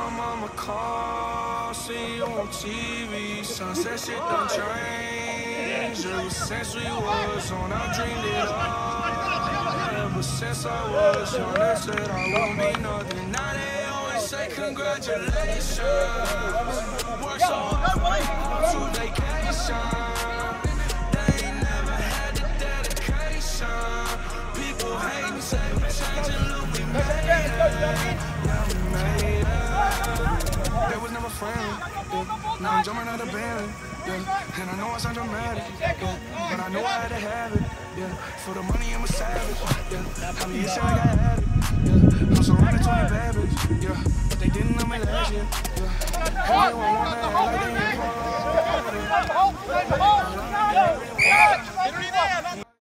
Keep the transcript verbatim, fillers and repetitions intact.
my mama call, see you on T V. Sunset shit done changed. Ever since we was on, I dreamed it all. Ever since I was young, they said I won't be nothing. Now they always say congratulations. Work so hard to vacation. They ain't never had the dedication. People hate me, say we changing, look, we made it. Yeah, we made it. They was never friendly. Yeah. Now I'm jumping out of band. Yeah. And I know I sound dramatic. Yeah. But I know I had to have it. Yeah. For the money, I'm a savage. Yeah. How many years I got had it? Yeah. I'm surrounded twenty bad bitches. Yeah. But they didn't know me last year. Yeah. Everyone wanted to act like they ain't